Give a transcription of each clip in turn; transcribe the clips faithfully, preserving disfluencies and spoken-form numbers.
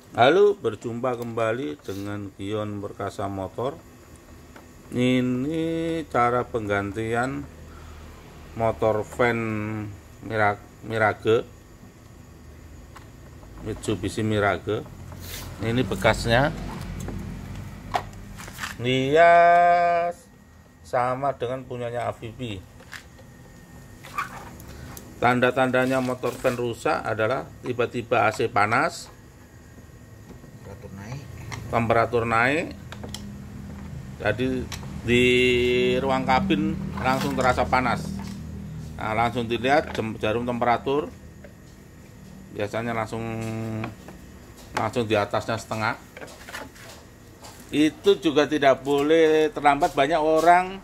Halo, berjumpa kembali dengan Gion Perkasa Motor. Ini cara penggantian motor van Mirage, Mitsubishi Mirage. Ini bekasnya. Dia sama dengan punyanya A V P. Tanda-tandanya motor van rusak adalah tiba-tiba A C panas, temperatur naik temperatur naik, jadi di ruang kabin langsung terasa panas. Nah, langsung dilihat jarum temperatur, biasanya langsung langsung di atasnya setengah. Itu juga tidak boleh terlambat. Banyak orang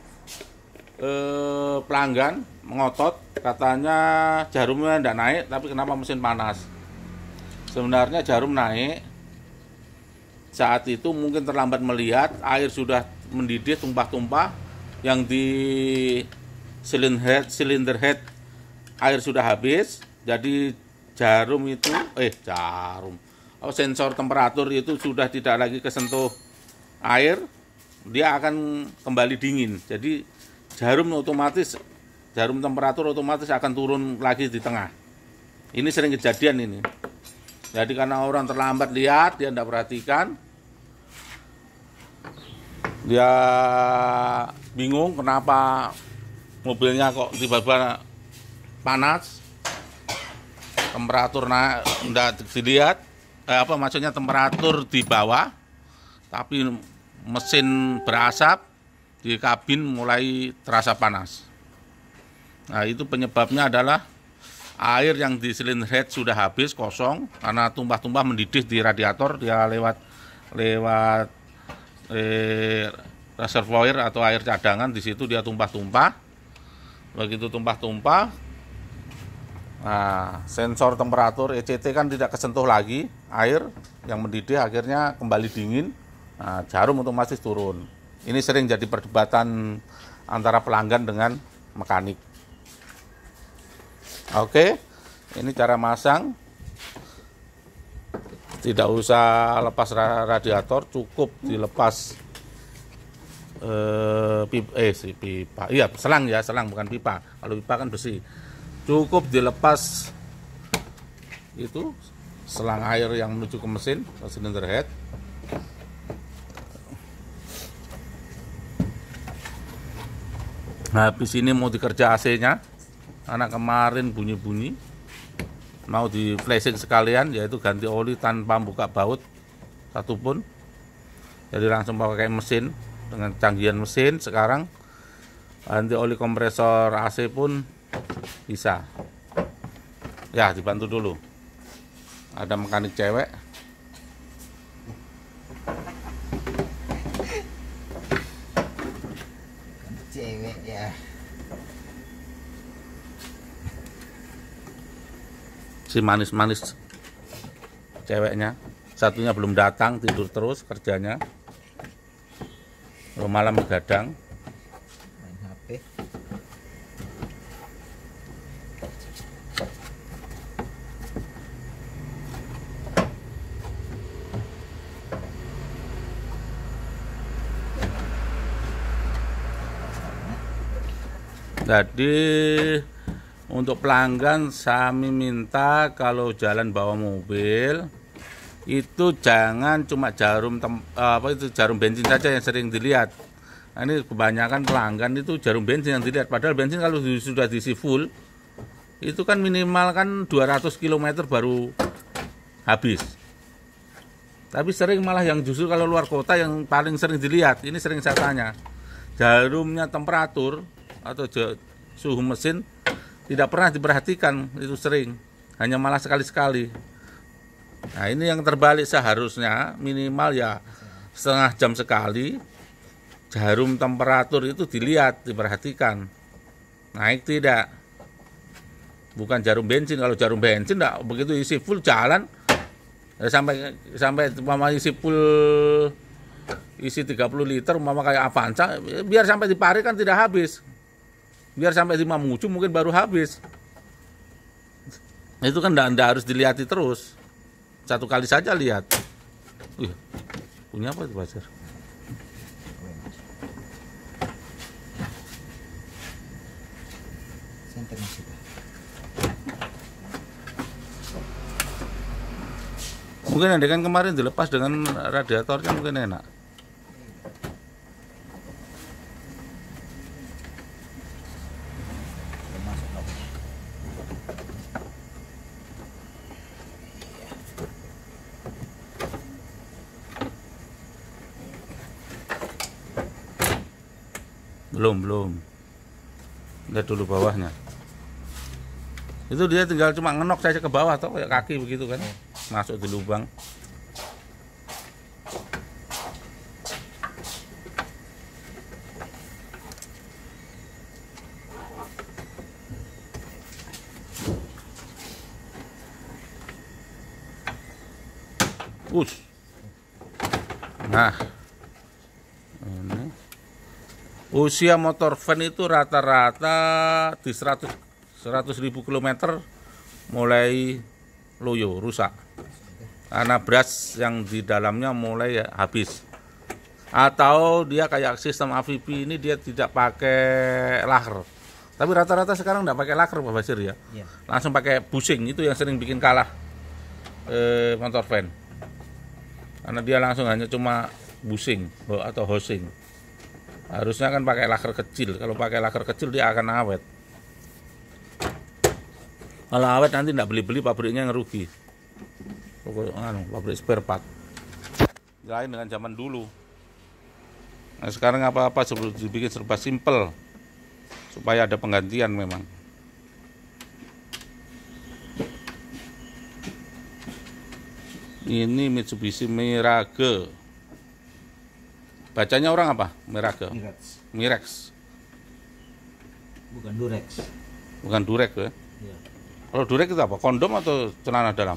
eh, pelanggan mengotot, katanya jarumnya tidak naik, tapi kenapa mesin panas. Sebenarnya jarum naik saat itu mungkin terlambat melihat, air sudah mendidih tumpah-tumpah, yang di silinder head, silinder head air sudah habis, jadi jarum itu eh jarum oh, sensor temperatur itu sudah tidak lagi kesentuh air, dia akan kembali dingin. Jadi jarum otomatis jarum temperatur otomatis akan turun lagi di tengah. Ini sering kejadian ini. Jadi karena orang terlambat lihat, dia tidak perhatikan, dia bingung kenapa mobilnya kok tiba-tiba panas, temperatur naik, tidak dilihat, eh, apa maksudnya temperatur di bawah, tapi mesin berasap, di kabin mulai terasa panas. Nah, itu penyebabnya adalah air yang di silinder head sudah habis, kosong, karena tumpah-tumpah mendidih di radiator, dia lewat lewat eh, reservoir atau air cadangan, di situ dia tumpah-tumpah. Begitu tumpah-tumpah, nah, sensor temperatur E C T kan tidak kesentuh lagi air yang mendidih, akhirnya kembali dingin. Nah, jarum otomatis turun. Ini sering jadi perdebatan antara pelanggan dengan mekanik. Oke, ini cara masang. Tidak usah lepas radiator, cukup dilepas eh, pipa, eh si pipa, iya selang ya, selang bukan pipa. Kalau pipa kan besi. Cukup dilepas itu selang air yang menuju ke mesin, ke silinder head. Nah, habis ini mau dikerja A C-nya, karena kemarin bunyi-bunyi, mau di flashing sekalian, yaitu ganti oli tanpa buka baut satupun. Jadi langsung pakai mesin, dengan canggihan mesin sekarang, ganti oli kompresor A C pun bisa. Ya, dibantu dulu. Ada mekanik cewek. cewek ya. Si manis-manis ceweknya, satunya belum datang, tidur terus kerjanya, malam begadang. Main H P. Jadi untuk pelanggan kami minta kalau jalan bawa mobil itu jangan cuma jarum tem, apa itu jarum bensin saja yang sering dilihat. Nah, ini kebanyakan pelanggan itu jarum bensin yang dilihat, padahal bensin kalau sudah diisi full itu kan minimal kan dua ratus kilometer baru habis. Tapi sering malah yang justru kalau luar kota yang paling sering dilihat, ini sering saya tanya, jarumnya temperatur atau suhu mesin tidak pernah diperhatikan, itu sering, hanya malah sekali-sekali. Nah, ini yang terbalik, seharusnya minimal ya setengah jam sekali jarum temperatur itu dilihat, diperhatikan, naik tidak. Bukan jarum bensin. Kalau jarum bensin enggak, begitu isi full jalan ya, sampai sampai umpama isi full isi tiga puluh liter umpama kayak Avanza, biar sampai di Pare kan tidak habis. Biar sampai di Mamuju mungkin baru habis. Itu kan enggak, enggak harus dilihati terus. satu kali saja lihat. Wih, punya apa itu Basir? Senternya situ. Mungkin ada kan kemarin dilepas dengan radiatornya mungkin enak. Masuk lagi. Belum, belum. Lihat dulu bawahnya. Itu dia tinggal cuma ngenok saja ke bawah atau kayak kaki begitu kan. Masuk di lubang. Us. Nah. Ini. Usia motor van itu rata-rata di seratus ribu kilometer mulai loyo, rusak. Karena beras yang di dalamnya mulai ya, habis. Atau dia kayak sistem A V P ini dia tidak pakai laker. Tapi rata-rata sekarang tidak pakai laker Pak Basir ya. Iya. Langsung pakai busing, itu yang sering bikin kalah eh, motor van. Karena dia langsung hanya cuma busing atau housing. Harusnya kan pakai laker kecil. Kalau pakai laker kecil dia akan awet. Kalau awet nanti tidak beli-beli, pabriknya yang rugi. Anu, pabrik spare part. Lain dengan zaman dulu. Nah, sekarang apa-apa sebelum dibikin serba simple supaya ada penggantian memang. Ini Mitsubishi Mirage. Bacanya orang apa? Mirage. Mirex. Mirex. Bukan Durex. Bukan Durek ya. Iya. Kalau Durek itu apa? Kondom atau celana dalam?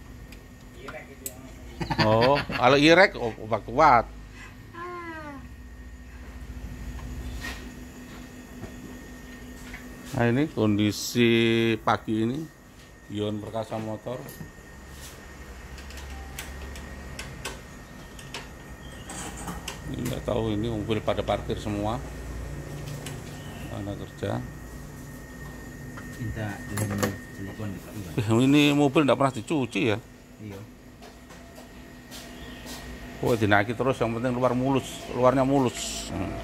Oh, kalau Irek oh, obat kuat. Nah ini kondisi pagi ini Ion Perkasa Motor. Ini nggak tahu ini mobil pada parkir semua. Mana kerja? Minta dengan silikon di Pak. Eh, ini mobil nggak pernah dicuci ya. Iya. Oh, dinaiki terus, yang penting luar mulus, luarnya mulus. Hmm.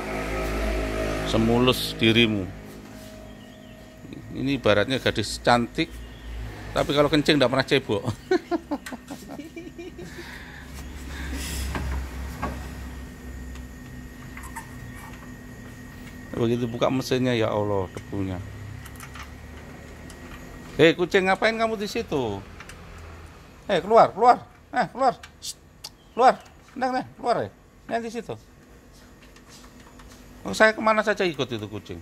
Semulus dirimu. Ini ibaratnya gadis cantik, tapi kalau kencing nggak pernah cebok. Begitu buka mesinnya, ya Allah, debunya. Hei kucing, ngapain kamu di situ? Hei keluar, keluar, eh keluar. Shh. Keluar, neng, neng, keluar ya. Neng di situ. Oh, saya kemana saja ikut itu kucing.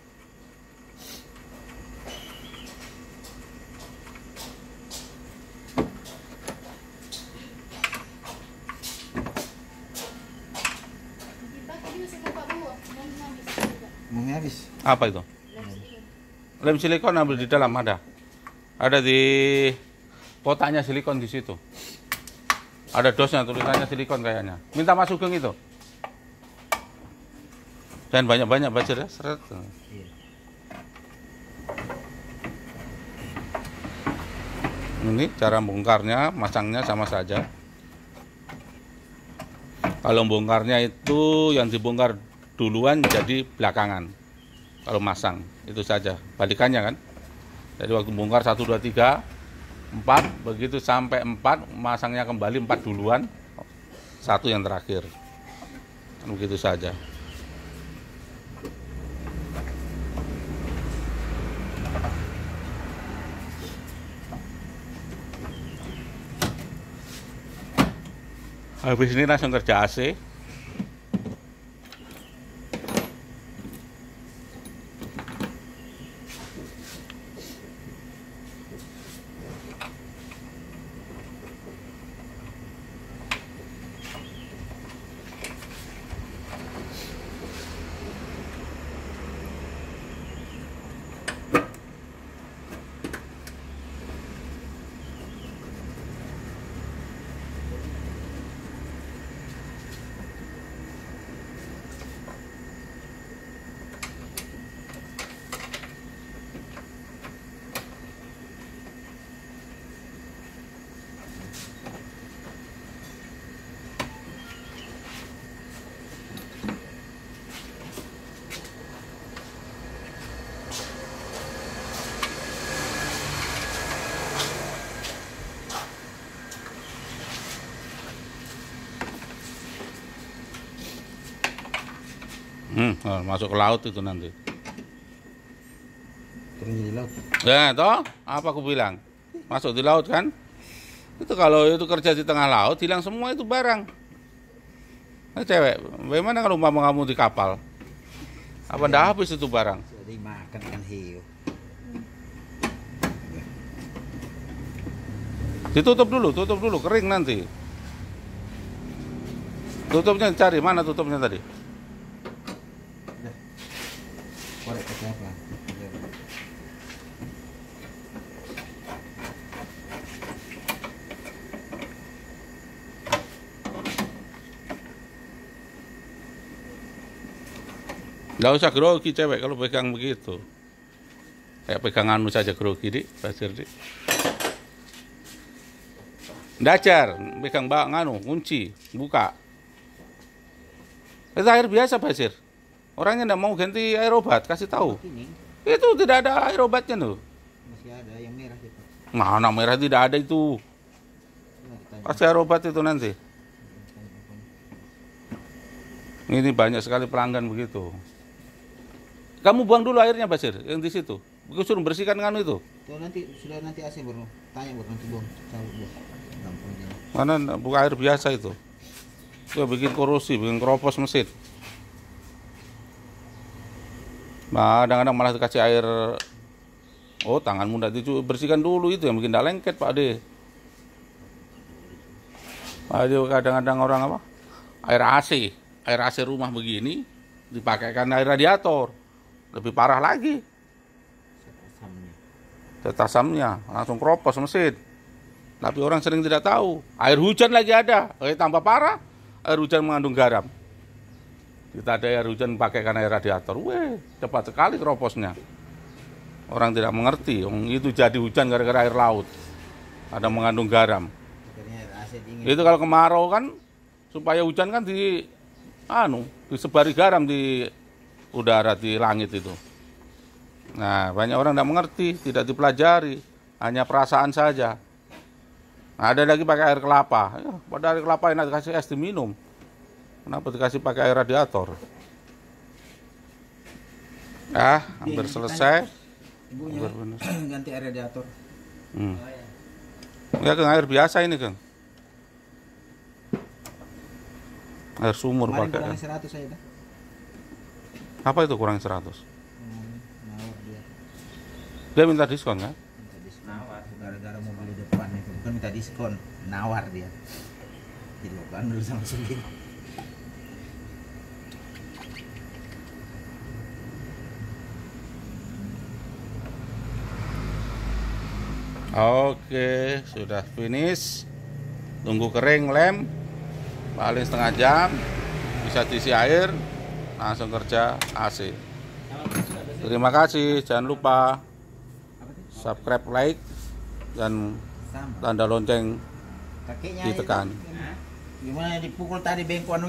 Mau habis. Apa itu? Lem silikon ambil di dalam ada. Ada di kotaknya silikon di situ. Ada dosnya, tulisannya silikon kayaknya. Minta Mas Sugeng itu. Dan banyak-banyak Basir ya, seret. Iya. Ini cara bongkarnya, masangnya sama saja. Kalau bongkarnya itu yang dibongkar duluan jadi belakangan. Kalau masang itu saja, balikannya kan. Jadi waktu bongkar satu, dua, tiga, empat, begitu sampai empat, masangnya kembali empat duluan, satu yang terakhir. Begitu saja. Habis ini langsung kerja A C. Hmm, oh, masuk ke laut itu nanti. Turun jadi laut. Ya, toh, apa aku bilang? Masuk di laut kan? Itu kalau itu kerja di tengah laut, hilang semua itu barang. Nah, cewek, bagaimana kalau umpama kamu di kapal? Apa ndak habis itu barang? Sudah dimakan ikan hiu. Ditutup dulu, tutup dulu, kering nanti. Tutupnya cari, mana tutupnya tadi? Udah. Korek pakai apa? Nggak usah grogi cewek kalau pegang begitu. Kayak pegang anu saja grogi, Dik, Basir, Dik. Dajar, pegang bak nganu, kunci, buka. Itu air biasa, Basir. Orangnya nggak mau ganti air obat, kasih tahu. Ini Itu tidak ada air obatnya tuh. masih ada yang merah itu. Mana merah tidak ada itu. Coba ditanya. Pasti air obat itu nanti. Ini banyak sekali pelanggan begitu. Kamu buang dulu airnya, Basir, yang di situ. Aku suruh bersihkan nganu itu. Tuh nanti sudah nanti A C baru tanya baru nanti buang. Cabut buang. Gampang aja. Mana bukan air biasa itu. Itu bikin korosi, bikin keropos mesin. Nah, kadang-kadang malah dikasih air. Oh, tanganmu tidak dicuci, bersihkan dulu itu yang bikin tidak lengket, Pak Ade. Pak Ade kadang-kadang orang apa? Air A C, air A C rumah begini dipakaikan air radiator. Lebih parah lagi. Asamnya. Tetasamnya langsung keropos mesin. Tapi orang sering tidak tahu. Air hujan lagi ada, eh, tambah parah. Air hujan mengandung garam. Kita ada air hujan pakaikan air radiator. Weh, cepat sekali keroposnya. Orang tidak mengerti. Itu jadi hujan gara-gara air laut. Ada mengandung garam. Akhirnya A C dingin. Itu kalau kemarau kan, supaya hujan kan di, anu, disebari garam di udara, di langit itu. Nah, banyak orang tidak mengerti, tidak dipelajari, hanya perasaan saja. Nah, ada lagi pakai air kelapa. Ya, pada air kelapa enak dikasih es diminum. Kenapa dikasih pakai air radiator? Ah, hampir selesai. Ibunya Hampir benar. ganti air radiator. Hmm. Ya, Kang, air biasa ini, Kang. Air sumur Kemarin pakai. kurang seratus saya dah. Apa itu kurang seratus? Hmm, nawar dia. Dia minta diskon kan? Minta diskon. Nawar. Gara-gara mau beli depan itu bukan minta diskon, nawar dia. Jadi bukan dulu sama sendiri. Oke, sudah finish. Tunggu kering lem. Paling setengah jam. Bisa diisi air. Langsung kerja A C. Terima kasih. Jangan lupa subscribe, like, dan Sama. tanda lonceng Kakeknya ditekan. itu, gimana dipukul tadi bengkok anu